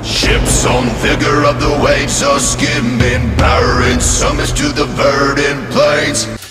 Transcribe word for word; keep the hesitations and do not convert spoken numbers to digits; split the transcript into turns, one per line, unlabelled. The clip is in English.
Ships on vigor of the waves are skimming, powering summits to the verdant plains.